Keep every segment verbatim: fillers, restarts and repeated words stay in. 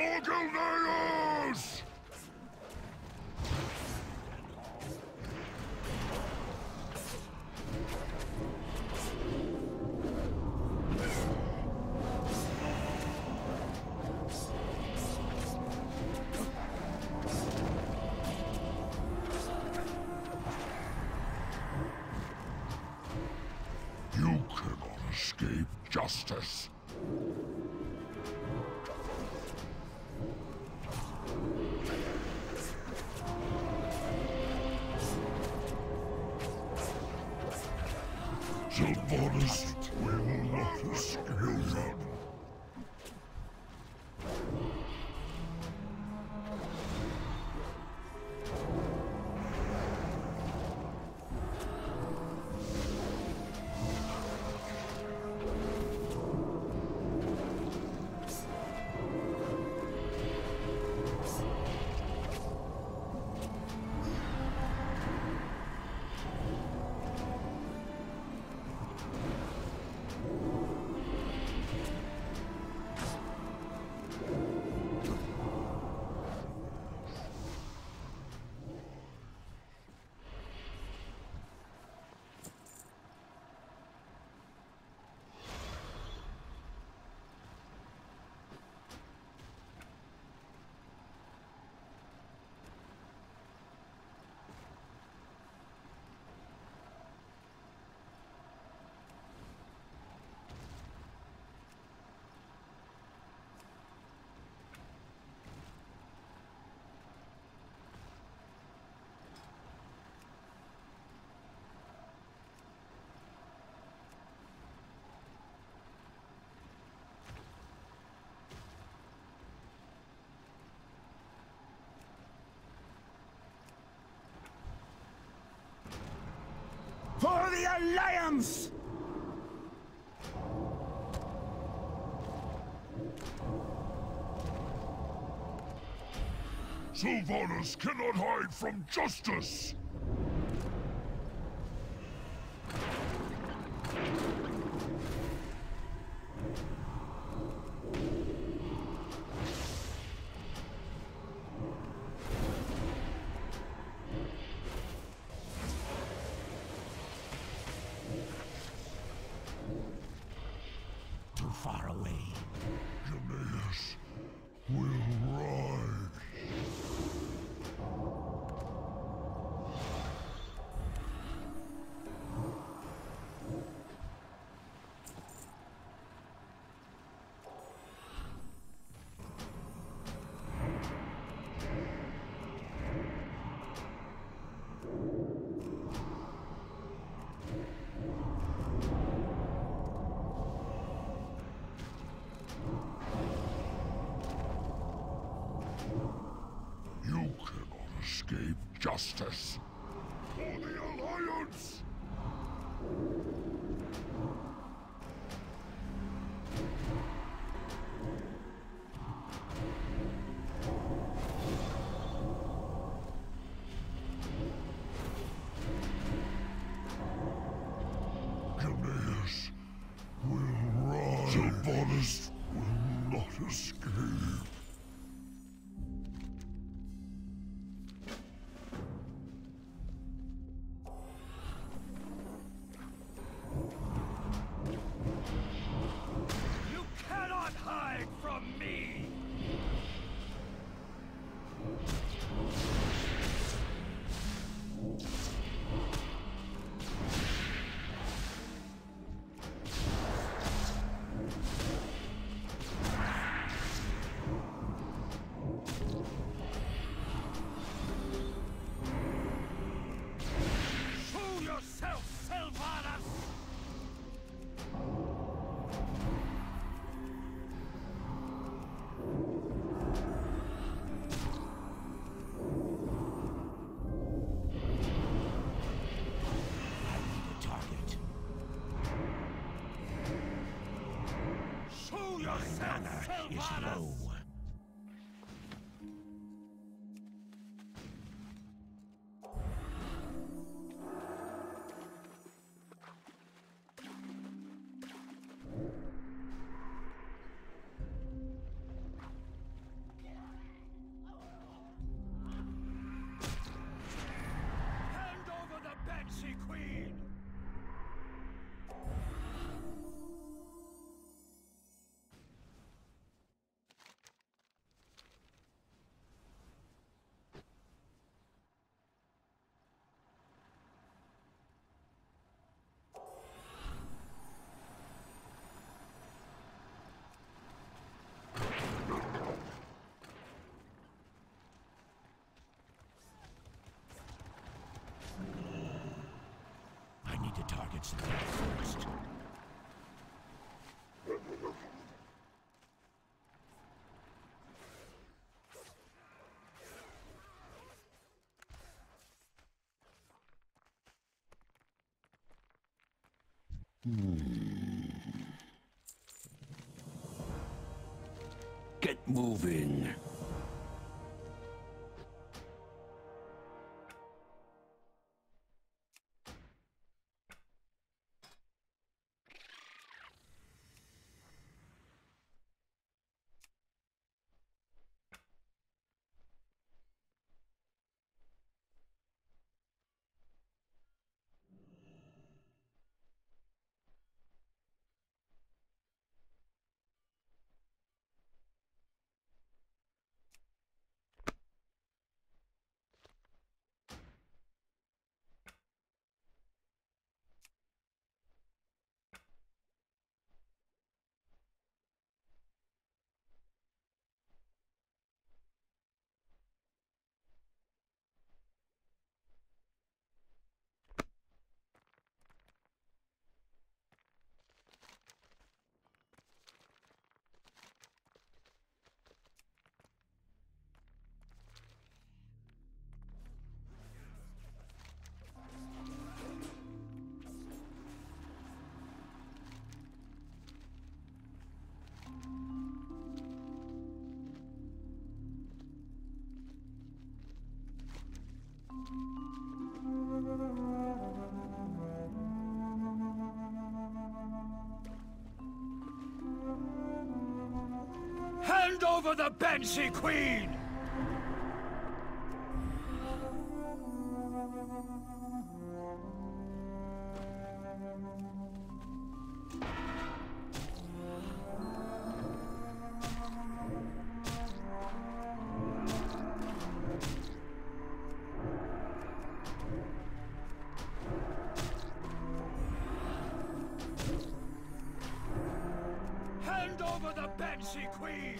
Torgilneus! You cannot escape justice. Sylvanas will not escape. For the Alliance! Sylvanas cannot hide from justice! Too far away. Jemaeus will rise. You cannot escape justice. For the Alliance! Jemaeus will rise. Sylvanas will not escape. You cannot hide from me! Show yourself, Sylvanas! Target. Show yourself, Sylvanas! to target something first. Hmm. Get moving. Hand over the Banshee Queen! Hand over the Banshee Queen!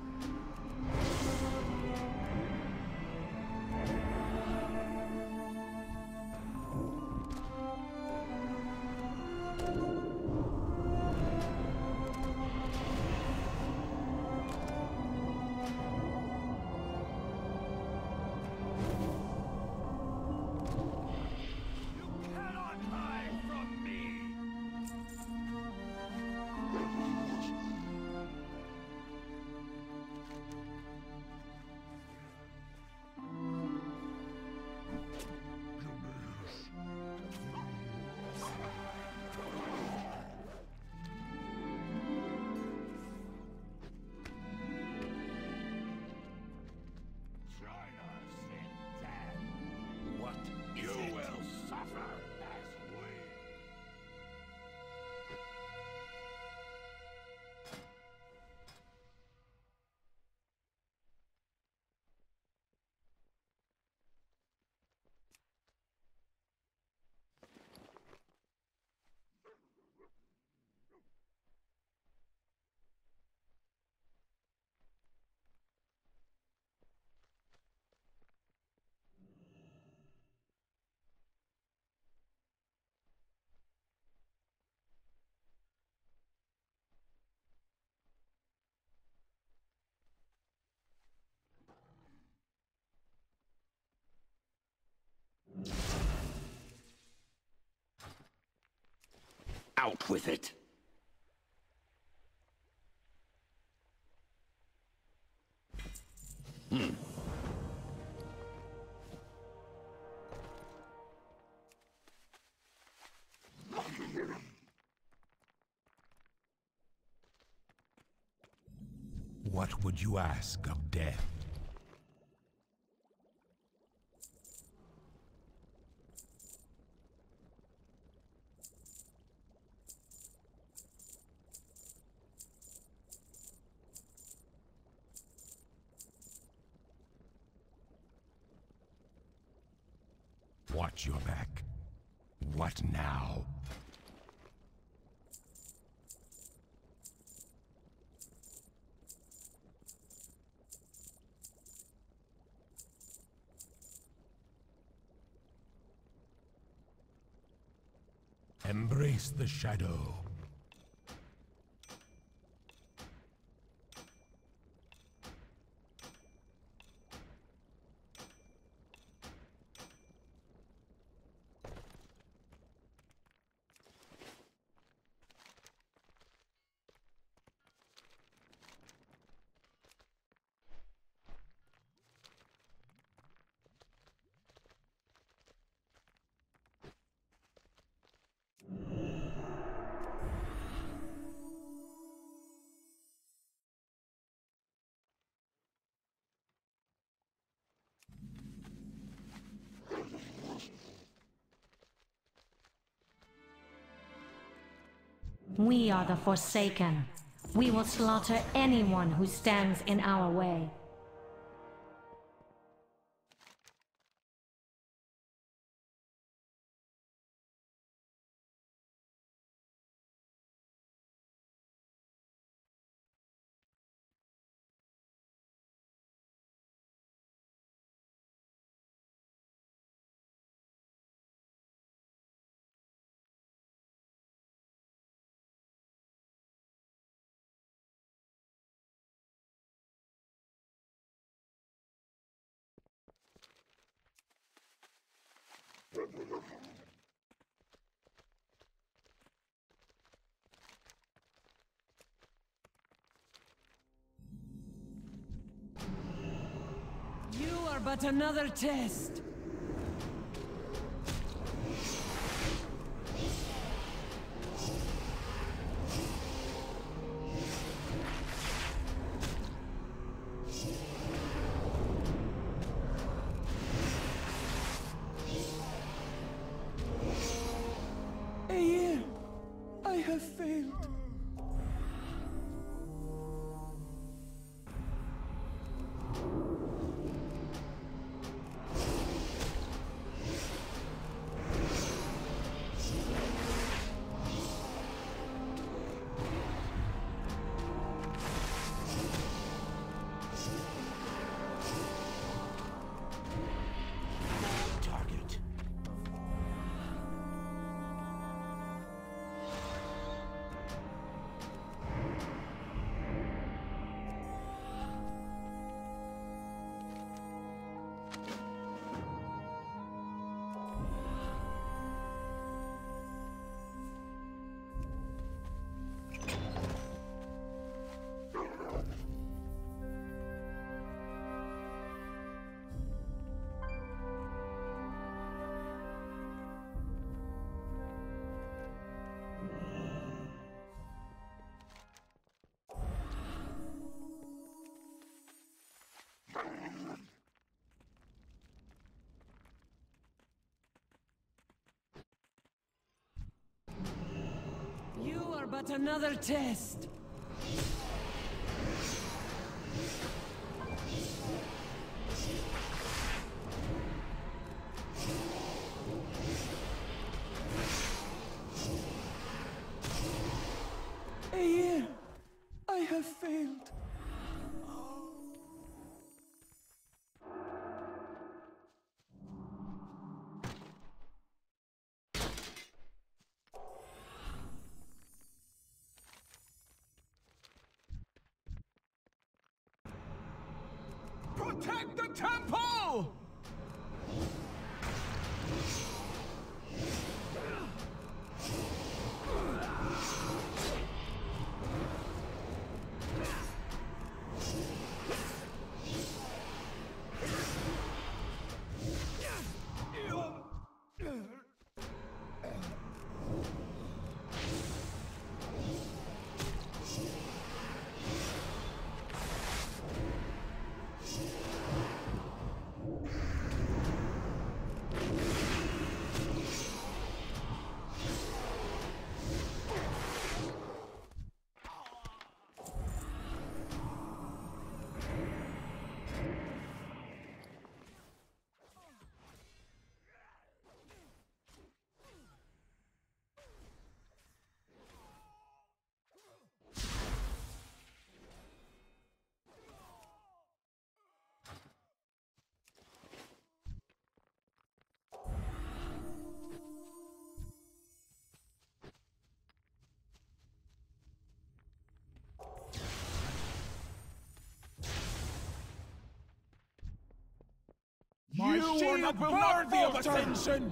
Out with it! Hmm. What would you ask of death? Watch your back. What now? Embrace the shadow. We are the Forsaken. We will slaughter anyone who stands in our way. You are but another test. A year. I have failed. Target. You are but another test. A year. I have failed. Protect the temple! Fire that will not falter! ascension!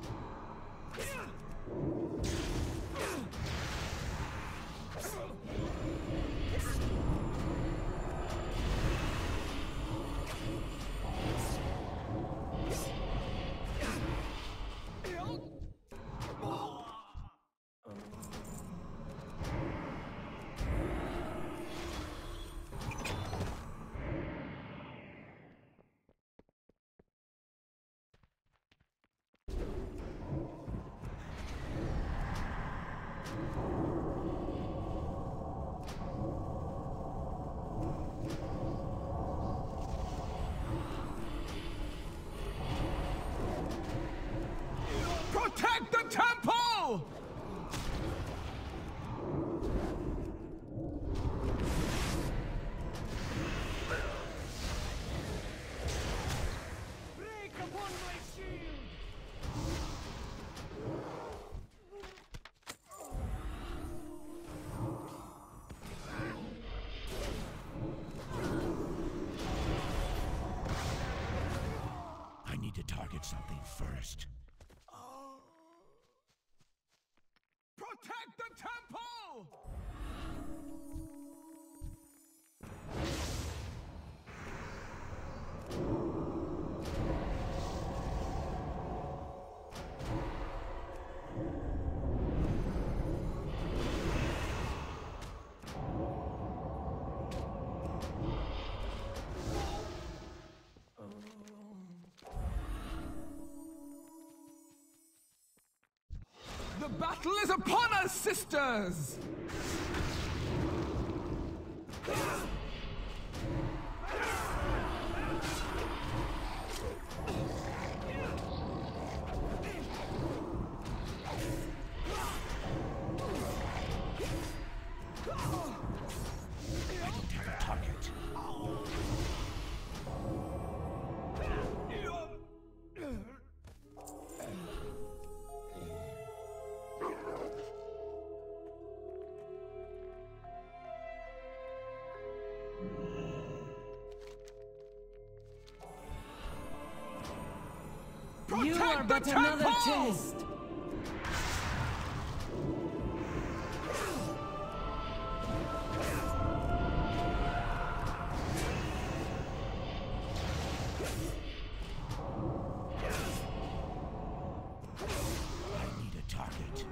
Protect the temple! Break upon my shield! I need to target something first. Protect the temple! The battle is upon us, sisters! You Protect are the but another temple! test! I need a target.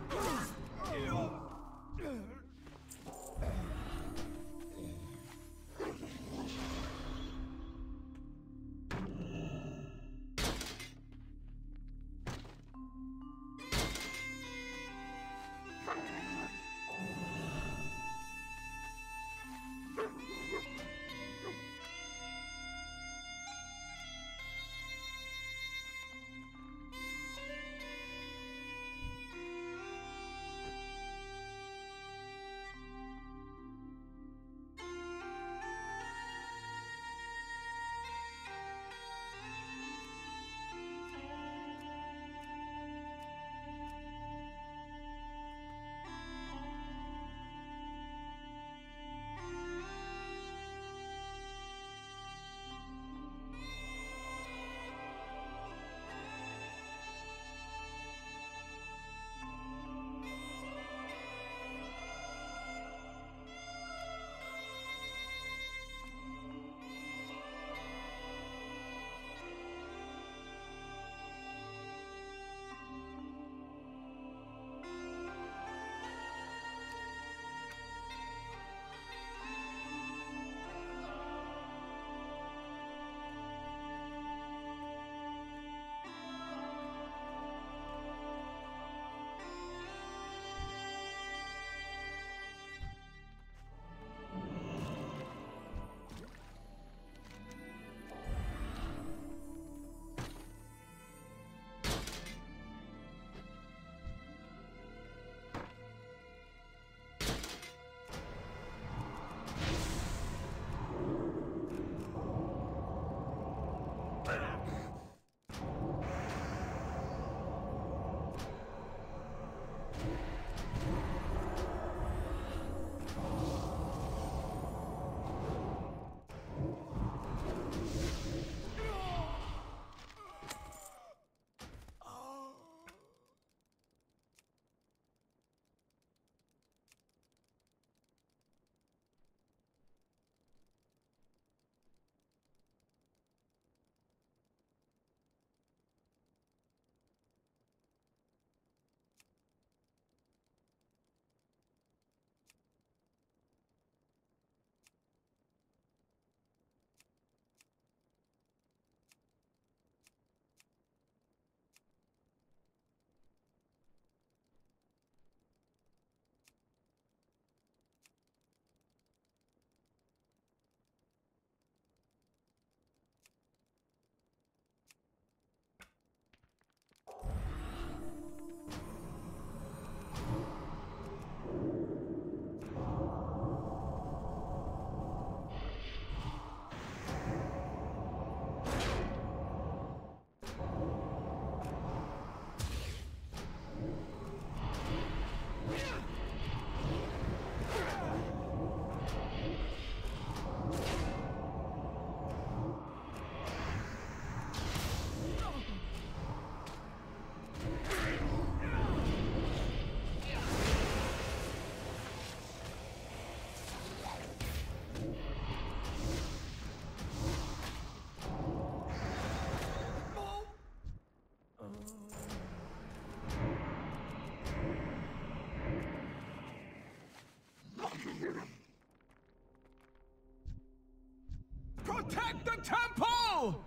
Protect the temple!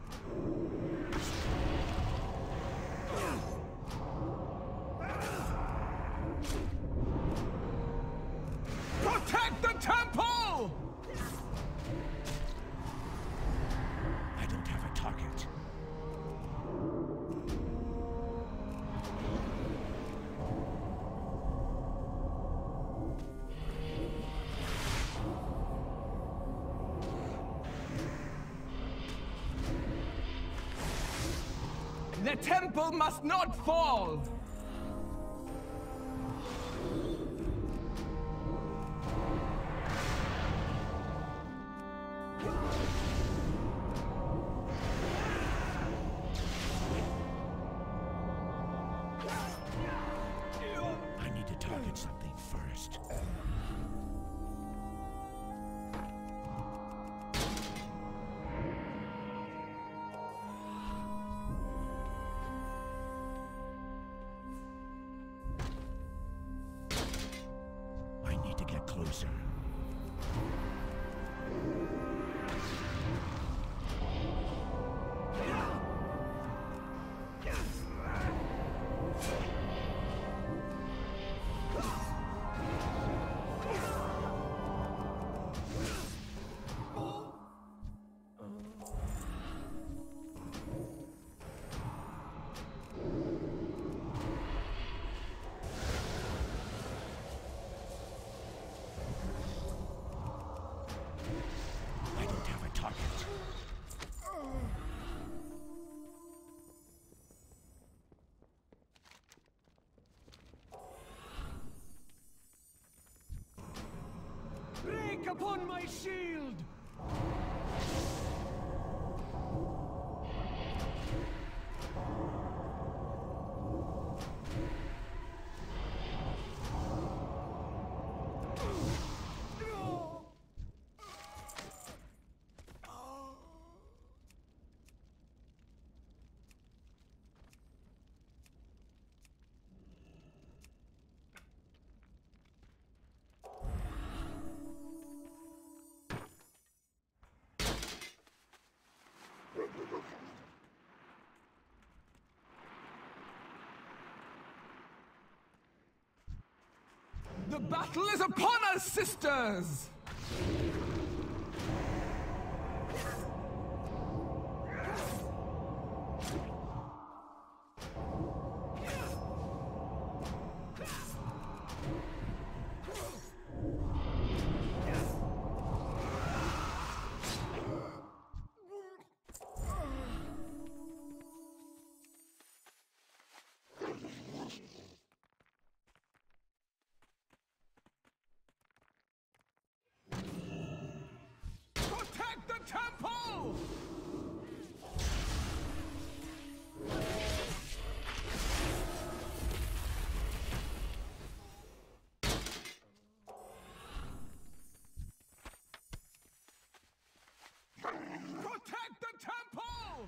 Protect the temple! I don't have a target. The temple must not fall! I need to target something first. I need to get closer. I don't have a target. Break upon my shield! The battle is upon us, sisters! Protect the temple! Protect the temple!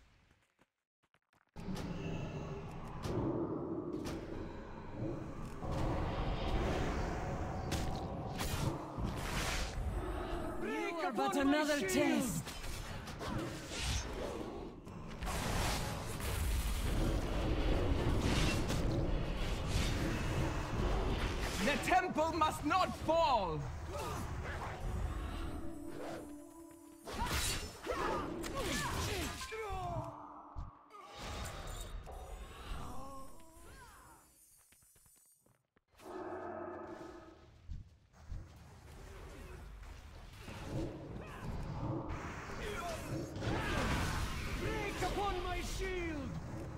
You are but another test. The temple must not fall! Break upon my shield!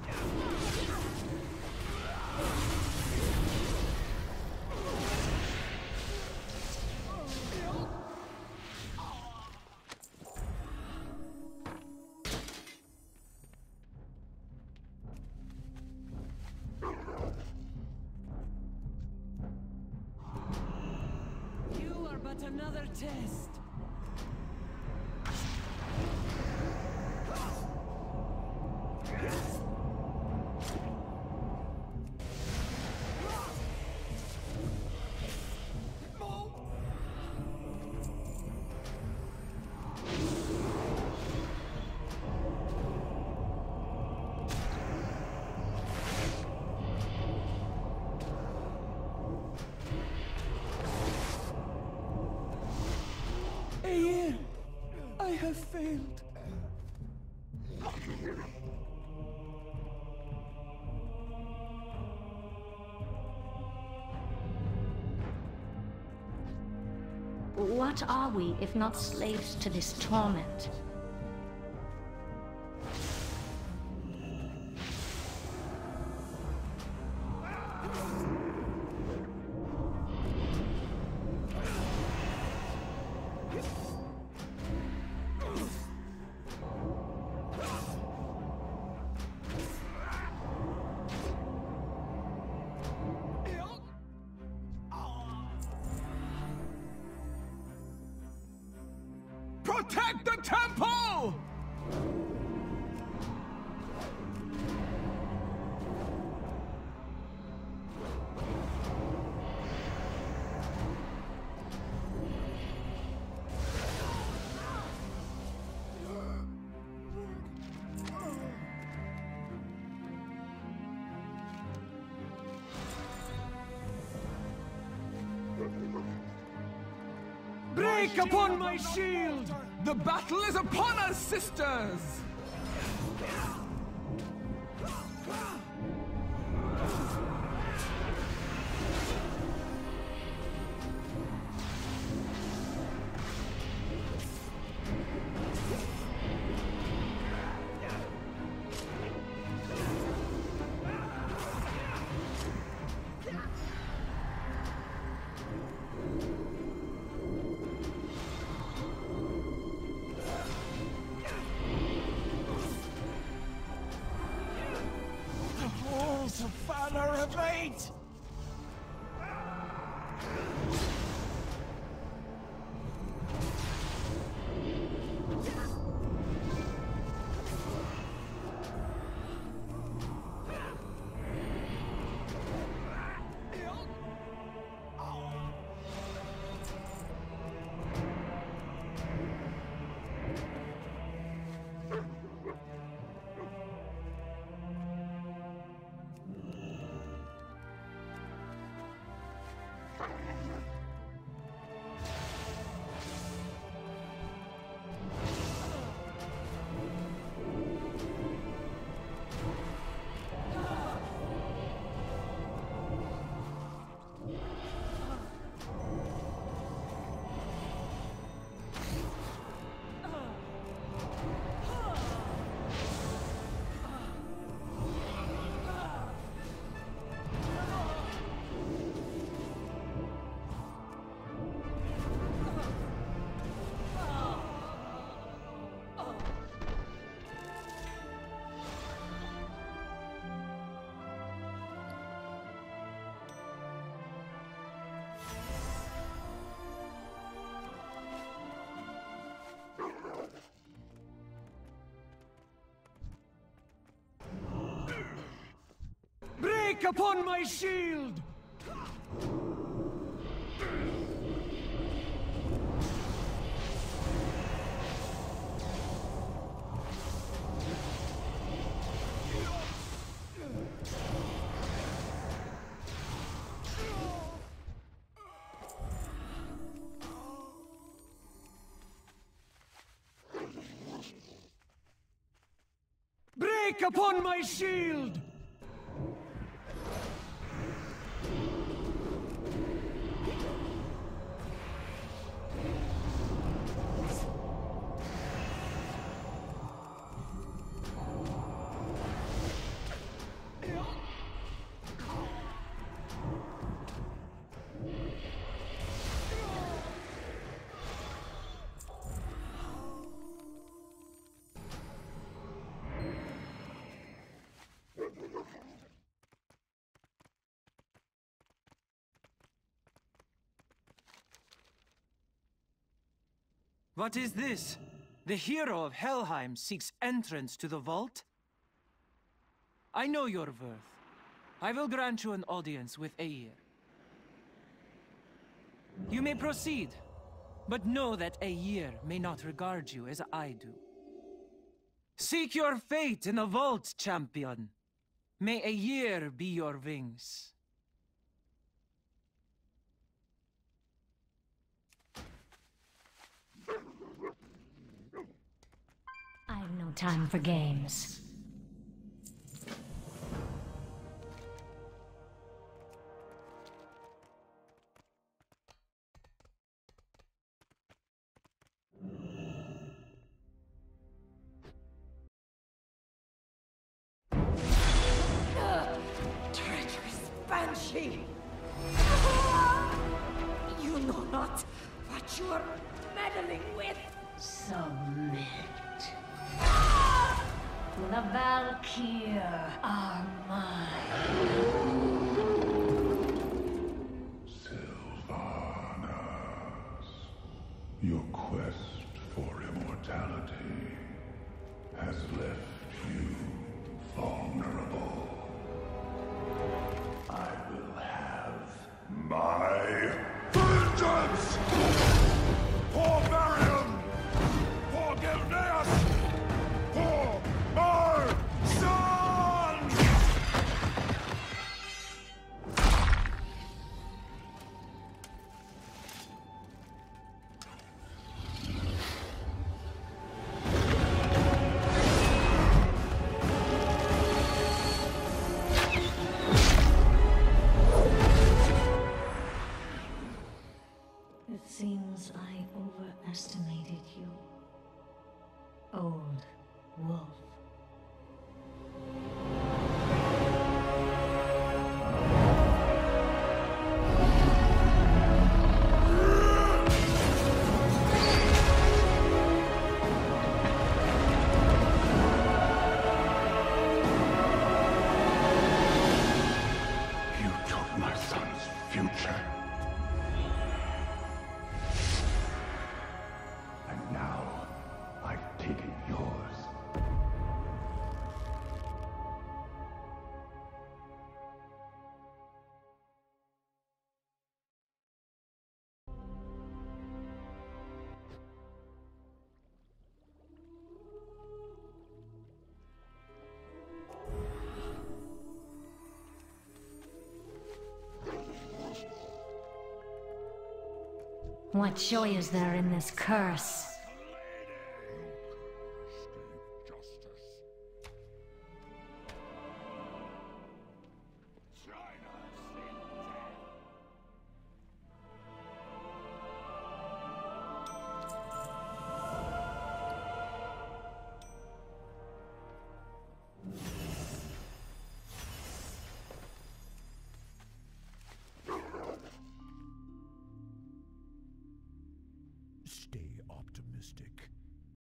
You are but another test. have failed. What are we if not slaves to this torment? Protect the temple! Break upon my shield! The battle is upon us, sisters! of valor abate! Break upon my shield! Break upon my shield! What is this? The hero of Helheim seeks entrance to the vault? I know your worth. I will grant you an audience with Aegir. You may proceed, but know that Aegir may not regard you as I do. Seek your fate in the vault, champion. May Aegir be your wings. have no time for games. Treacherous banshee! You know not what you are meddling with! Submit. The Valkyr are mine. Sylvanas, your quest for immortality has left you vulnerable. I will have my vengeance! For Varian! For Gilneas! For my son! It seems I overestimated you. Old wolf. You took my son's future. And now, I've taken yours. What joy is there in this curse? Stay optimistic.